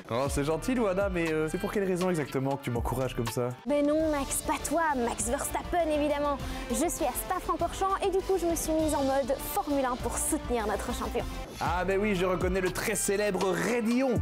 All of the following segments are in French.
Oh, c'est gentil, Luana, mais c'est pour quelle raison exactement que tu m'encourages comme ça? Ben non, Max, pas toi, Max Verstappen évidemment. Je suis à Spa-Francorchamps et du coup je me suis mise en mode Formule 1 pour soutenir notre champion. Ah ben oui, je reconnais le très célèbre Raidillon.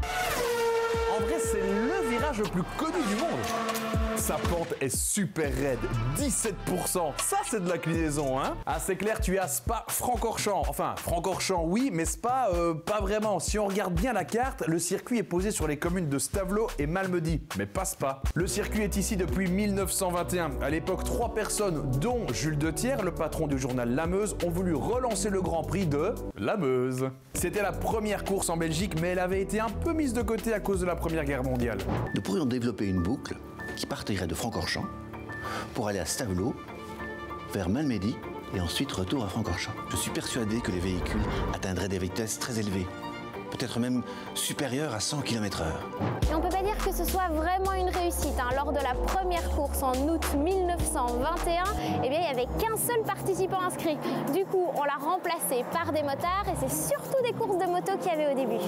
En vrai, c'est le virage le plus connu du monde. Sa pente est super raide, 17%. Ça, c'est de l'inclinaison, hein? Ah, c'est clair, tu es à Spa-Francorchamps. Enfin, Francorchamps, oui, mais Spa, pas vraiment. Si on regarde bien la carte, le circuit est posé sur les communes de Stavelot et Malmedy, mais pas Spa. Le circuit est ici depuis 1921. À l'époque, 3 personnes, dont Jules Dethiers, le patron du journal La Meuse, ont voulu relancer le Grand Prix de La Meuse. C'était la première course en Belgique, mais elle avait été un peu mise de côté à cause de la Première Guerre mondiale. Nous pourrions développer une boucle qui partirait de Francorchamps pour aller à Stavelot, vers Malmedy et ensuite retour à Francorchamps. Je suis persuadé que les véhicules atteindraient des vitesses très élevées, peut-être même supérieures à 100 km/h. Et on peut pas dire que ce soit vraiment une réussite. Lors de la première course en août 1921, eh bien, il n'y avait qu'un seul participant inscrit. Du coup, on l'a remplacé par des motards et c'est surtout des courses de moto qu'il y avait au début.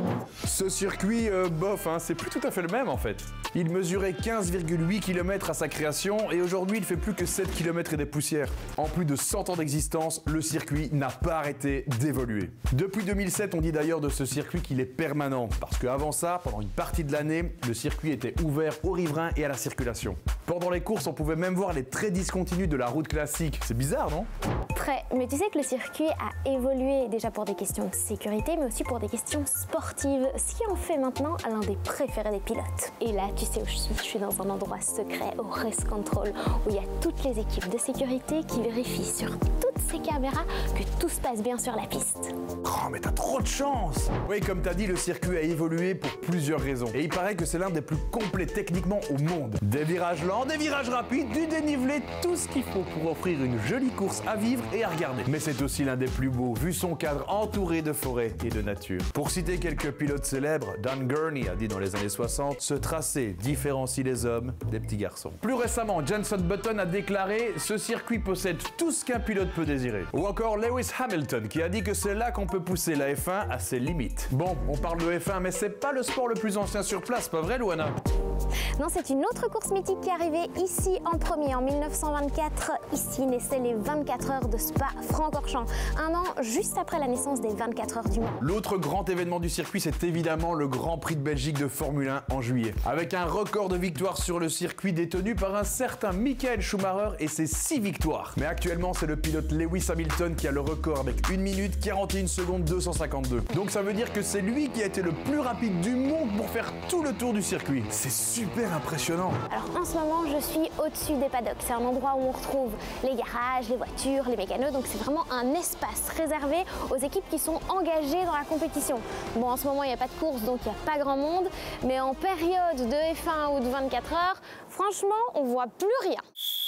Ce circuit, bof, hein, c'est plus tout à fait le même en fait. Il mesurait 15,8 km à sa création et aujourd'hui il fait plus que 7 km et des poussières. En plus de 100 ans d'existence, le circuit n'a pas arrêté d'évoluer. Depuis 2007, on dit d'ailleurs de ce circuit qu'il est permanent, parce qu'avant ça, pendant une partie de l'année, le circuit était ouvert aux riverains et à la circulation. Pendant les courses, on pouvait même voir les traits discontinus de la route classique. C'est bizarre, non? Très, mais tu sais que le circuit a évolué déjà pour des questions de sécurité, mais aussi pour des questions sportives, ce qui en fait maintenant l'un des préférés des pilotes. Et là, tu sais où je suis dans un endroit secret, au Race Control, où il y a toutes les équipes de sécurité qui vérifient sur toutes ces caméras que tout se passe bien sur la piste. Oh, mais t'as trop de chance! Oui, comme t'as dit, le circuit a évolué pour plusieurs raisons. Et il paraît que c'est l'un des plus complets techniquement au monde. Des virages lents, des virages rapides, du dénivelé, tout ce qu'il faut pour offrir une jolie course à vivre et à regarder. Mais c'est aussi l'un des plus beaux, vu son cadre entouré de forêts et de nature. Pour citer quelques pilotes célèbres, Dan Gurney a dit dans les années 60, ce tracé différencie les hommes des petits garçons. Plus récemment, Jenson Button a déclaré, ce circuit possède tout ce qu'un pilote peut désirer. Ou encore Lewis Hamilton qui a dit que c'est là qu'on peut pousser la F1 à ses limites. Bon, on parle de F1, mais c'est pas le sport le plus ancien sur place, pas vrai, Luana? Non, c'est une autre course mythique qui est arrivée ici en premier, en 1924. Ici naissaient les 24 heures de Spa-Francorchamps, un an juste après la naissance des 24 heures du Mans. L'autre grand événement du circuit, c'est évidemment le Grand Prix de Belgique de Formule 1 en juillet. Avec un record de victoires sur le circuit détenu par un certain Michael Schumacher et ses 6 victoires. Mais actuellement, c'est le pilote Lewis Hamilton qui a le record avec 1 minute 41 secondes 252. Donc ça veut dire que c'est lui qui a été le plus rapide du monde pour faire tout le tour du circuit. C'est super impressionnant. Alors en ce moment, je suis au-dessus des paddocks. C'est un endroit où on retrouve les garages, les voitures, les mécanos. Donc c'est vraiment un espace réservé aux équipes qui sont engagées dans la compétition. Bon, en ce moment, il n'y a pas de course, donc il n'y a pas grand monde. Mais en période de F1 ou de 24 heures, franchement, on voit plus rien.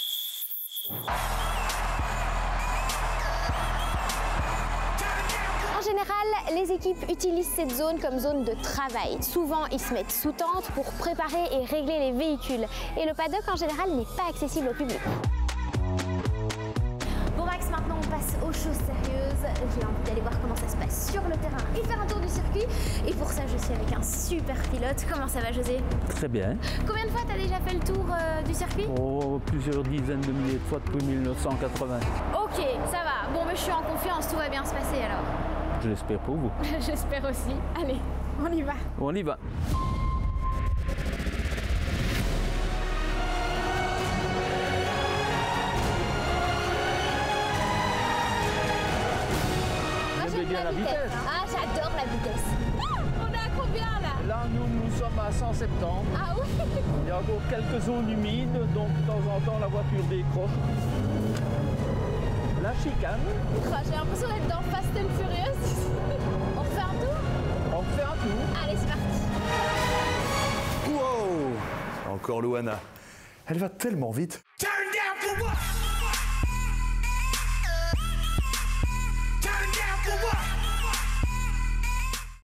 En général, les équipes utilisent cette zone comme zone de travail. Souvent, ils se mettent sous tente pour préparer et régler les véhicules. Et le paddock, en général, n'est pas accessible au public. Bon Max, maintenant on passe aux choses sérieuses. J'ai envie d'aller voir comment ça se passe sur le terrain et faire un tour du circuit. Et pour ça, je suis avec un super pilote. Comment ça va, José? Très bien. Combien de fois tu as déjà fait le tour du circuit? Oh, plusieurs dizaines de milliers de fois depuis 1980. Ok, ça va. Bon, mais je suis en confiance, tout va bien se passer alors. Je l'espère pour vous. J'espère aussi. Allez, on y va. On y va. J'aime bien la vitesse. Ah, j'adore la vitesse. Ah, on est à combien là? Là, nous sommes à 170. Ah oui. Il y a encore quelques zones humides, donc de temps en temps la voiture décroche. La chicane. J'ai l'impression d'être dans Fast and Furious. On refait un tour? On fait un tour. Allez, c'est parti. Wow! Encore Luana. Elle va tellement vite. Turn down for what?